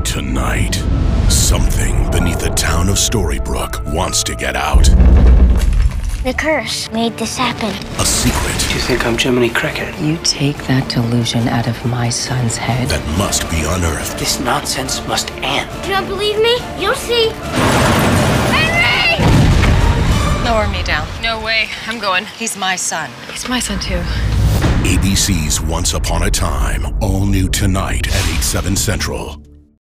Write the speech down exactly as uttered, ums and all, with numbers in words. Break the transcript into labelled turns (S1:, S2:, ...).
S1: Tonight, something beneath the town of Storybrooke wants to get out.
S2: The curse made this happen.
S1: A secret.
S3: Do you think I'm Jiminy Cricket?
S4: You take that delusion out of my son's head.
S1: That must be unearthed.
S3: This nonsense must end.
S2: You don't believe me? You'll see. Henry!
S4: Lower me down. No way. I'm going. He's my son. He's my son, too.
S1: A B C's Once Upon a Time, all new tonight at eight, seven Central.